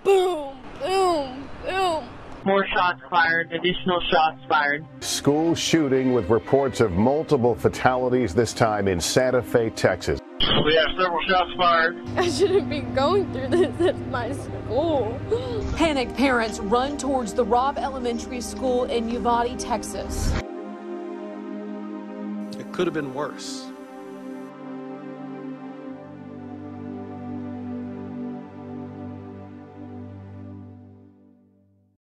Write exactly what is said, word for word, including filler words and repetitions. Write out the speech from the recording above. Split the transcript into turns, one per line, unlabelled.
boom, boom, boom.
More shots fired, additional shots fired.
School shooting with reports of multiple fatalities, this time in Santa Fe, Texas.
We have several shots fired.
I shouldn't be going through this at my school.
Panicked parents run towards the Robb Elementary School in Uvalde, Texas.
It could have been worse.